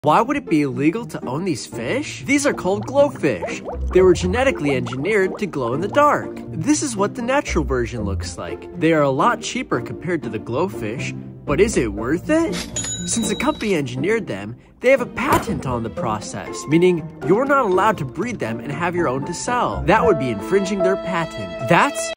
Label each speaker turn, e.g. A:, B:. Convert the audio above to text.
A: Why would it be illegal to own these fish? These are called glowfish. They were genetically engineered to glow in the dark. This is what the natural version looks like. They are a lot cheaper compared to the glowfish, but is it worth it? Since the company engineered them, they have a patent on the process, meaning you're not allowed to breed them and have your own to sell. That would be infringing their patent. That's